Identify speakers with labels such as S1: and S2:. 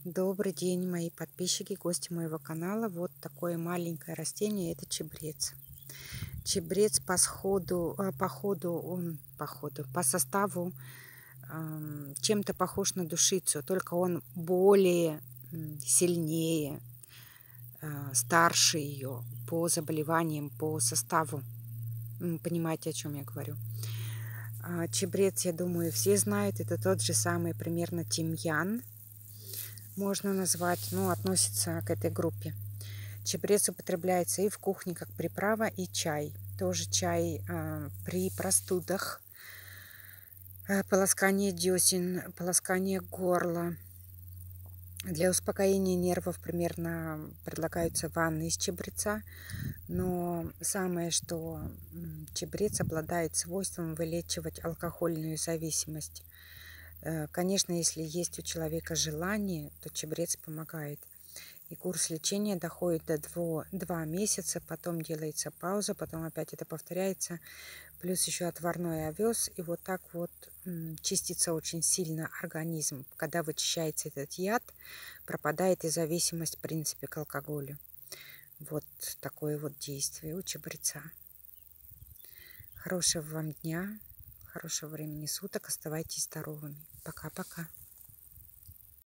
S1: Добрый день, мои подписчики, гости моего канала. Вот такое маленькое растение, это чебрец. Чебрец по составу чем-то похож на душицу, только он более сильнее, старше ее по заболеваниям, по составу. Понимаете, о чем я говорю? Чебрец, я думаю, все знают, это тот же самый примерно тимьян. Можно назвать, относится к этой группе. Чебрец употребляется и в кухне как приправа, и чай. Тоже чай при простудах, полоскание десен, полоскание горла. Для успокоения нервов примерно предлагаются ванны из чебреца. Но самое, что чебрец обладает свойством вылечивать алкогольную зависимость. Конечно, если есть у человека желание, то чебрец помогает. И курс лечения доходит до 2 месяца, потом делается пауза, потом опять это повторяется. Плюс еще отварной овес. И вот так вот чистится очень сильно организм. Когда вычищается этот яд, пропадает и зависимость, в принципе, к алкоголю. Вот такое вот действие у чебреца. Хорошего вам дня, хорошего времени суток. Оставайтесь здоровыми. Пока-пока.